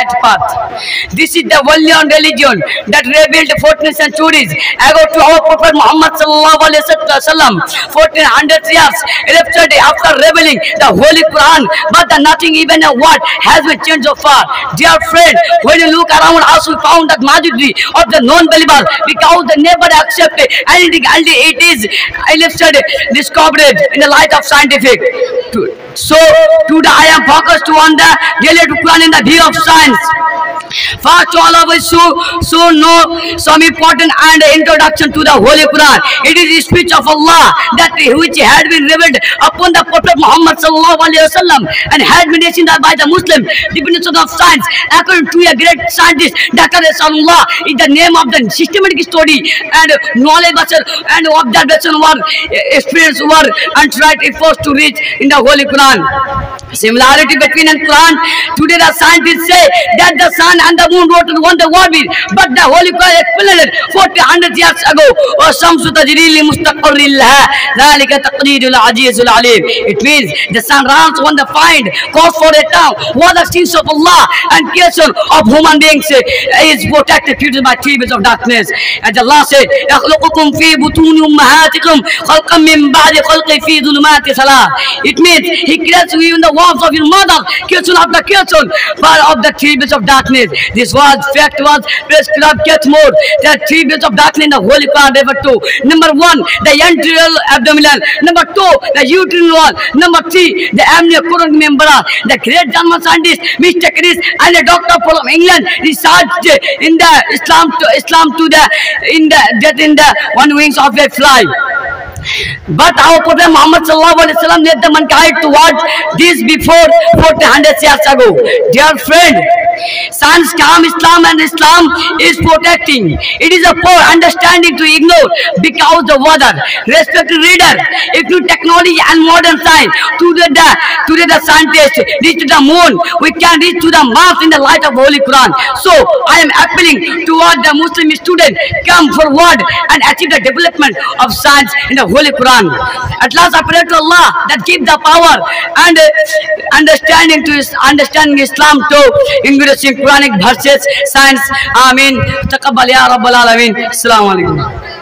right path. This is the only religion that revealed 14th centuries ago to our Prophet Muhammad sallallahu alaihi wasallam. 1400 years elapsed after revealing the Holy Quran, but nothing, even a word, has been changed so far. Dear friend, when you look around us, we found that majority of the non-believers, because they never accept anything until it is elapsed, discovered in the light of scientific. So today I am focused on the related Quran in the view of science. First, all of us should know some important and introduction to the Holy Quran. It is the speech of Allah that which had been revealed upon the Prophet Muhammad sallallahu alaihi wasallam and had been issued by the Muslim definition of science. According to a great scientist, Dr. Allah is the name of the systematic study and knowledge and observation were experience were and tried efforts to reach in the Holy Quran. Similarity between the Quran. Today the scientists say that the sun and the moon wrote on the world, but the Holy Quran explained 400 years ago. Shamsul It means the sun runs on the find cause for a town. What the sins of Allah and creation of human beings is protected by three bits of darkness. As Allah said, it means He creates you in the warmth of your mother, creation after creation, but of the three bits of darkness. This fact was prescribed yet more. There are three bits of darkness in the Holy Quran referred to. Number 1, the enteral abdominal. Number 2, the uterine wall. Number 3, the amniotic membrane. The great German scientist Mr. Chris and a doctor from England researched in the Islam to the in the one wings of a fly. But our Prophet Muhammad sallallahu alaihi wasallam led the mankind towards this before 400 years ago. Dear friend, science calm Islam and Islam is protecting. It is a poor understanding to ignore because the weather. Respected reader, if new technology and modern science today the scientists reach to the moon, we can reach to the Mars in the light of Holy Quran. So I am appealing toward the Muslim student, come forward and achieve the development of science in the Holy Quran. At last I pray to Allah that give the power and understanding Islam to engrossing Quranic verses, science. Amin. Taqabbal ya Rabbal Alameen. Assalamu alaikum.